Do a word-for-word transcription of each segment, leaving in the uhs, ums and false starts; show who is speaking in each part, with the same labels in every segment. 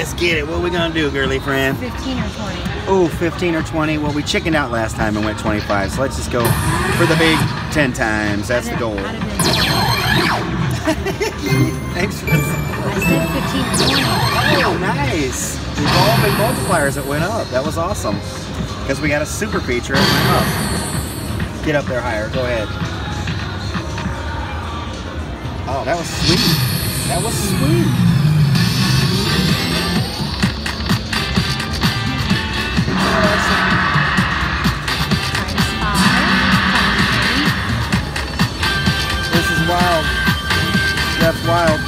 Speaker 1: Let's get it. What are we gonna do, girly friend?
Speaker 2: fifteen or twenty.
Speaker 1: Oh, fifteen or twenty. Well, we chickened out last time and went twenty-five, so let's just go for the big ten times. That's the goal. Thanks for the support.
Speaker 2: I said fifteen or twenty.
Speaker 1: Oh, nice. We've all big multipliers that went up. That was awesome. Because we got a super feature. It went up. Get up there higher. Go ahead. Oh, that was sweet. That was sweet. This is wild. That's wild.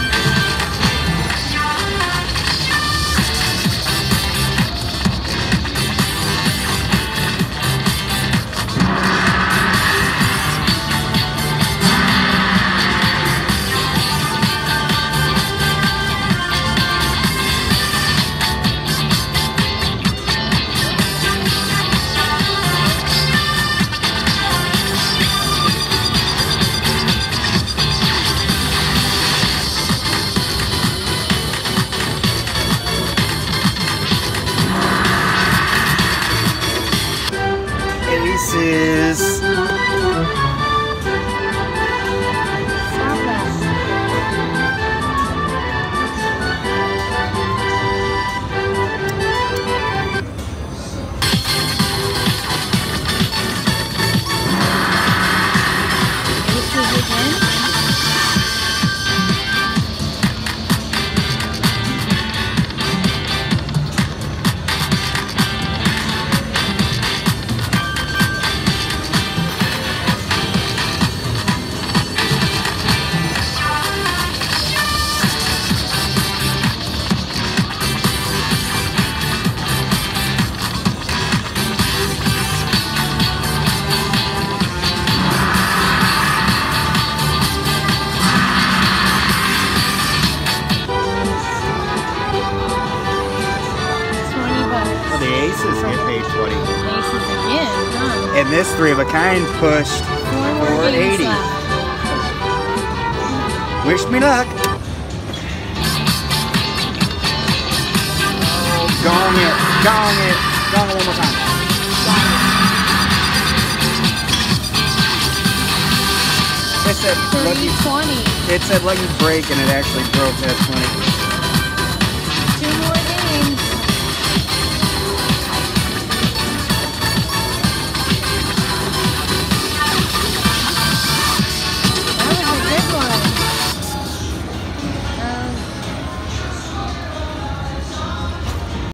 Speaker 1: Aces. Aces get paid twenty.
Speaker 2: Aces again, huh?
Speaker 1: And this three of a kind pushed four eighty. Wish me luck. Oh, gong it, gong it, gong it one more time. It said lucky
Speaker 2: twenty.
Speaker 1: It said lucky break, and it actually broke that twenty.